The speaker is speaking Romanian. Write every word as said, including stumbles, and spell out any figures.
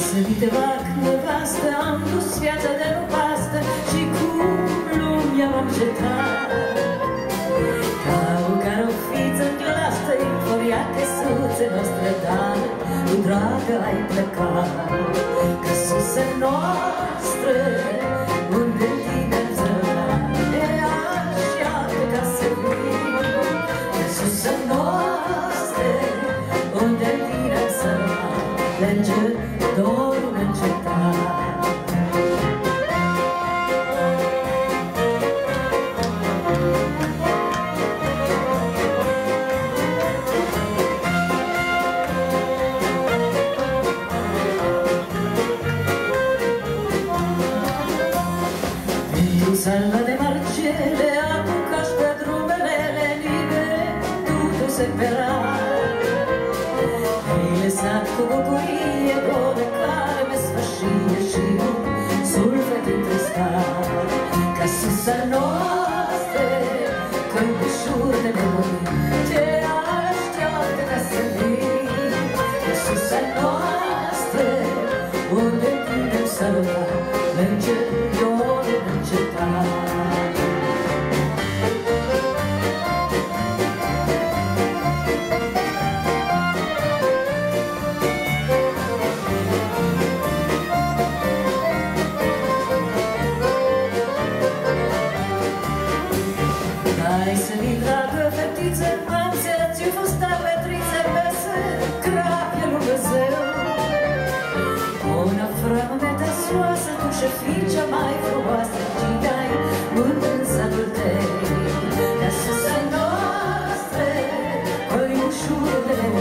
Să-mi te fac nevastă, am dus viața de nevastă și cum lumea m-am cetat. Ca o carofiță în clastă, inforia căsuțe noastre, dar cu dragă ai plecat. Căsuțe noastre, unde tine zărat, e așteaptă ca să vii. Căsuțe noastre, unde tine zărat, plânge dorul încetat. Salva de marcele, apucași pe drumele libere, tu se pera. Ai lăsat cu bucurie două care mi sfârșie și un suflet întristat. Ca susa noastră, călbușuri de memorii, te așteaptă ca să vii. Ca susa noastră, unde tindem să rămân, plânge dorul încetat. Hai să vii, dragă fetiță, am ți-a fost avetriță, pe să crape Dumnezeu. Una framă metasoasă, tu și fii cea mai frumoasă, cine ai mândră în satul tău. Ca susa noastră, păi ușur de